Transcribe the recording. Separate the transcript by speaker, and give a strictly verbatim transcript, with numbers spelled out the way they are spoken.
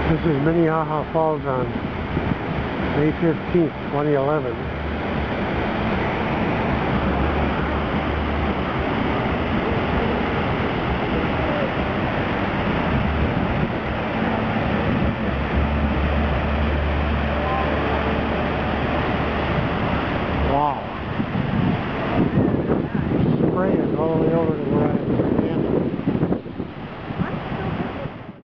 Speaker 1: This is Minnehaha Falls on May fifteenth, twenty eleven. Wow.